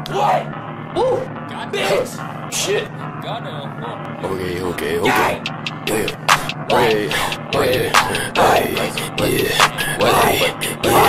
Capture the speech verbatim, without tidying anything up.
What? Woo! Bitch! Shit. Okay, okay, okay. Yeah. Wait, wait, wait, yeah, wait, wait.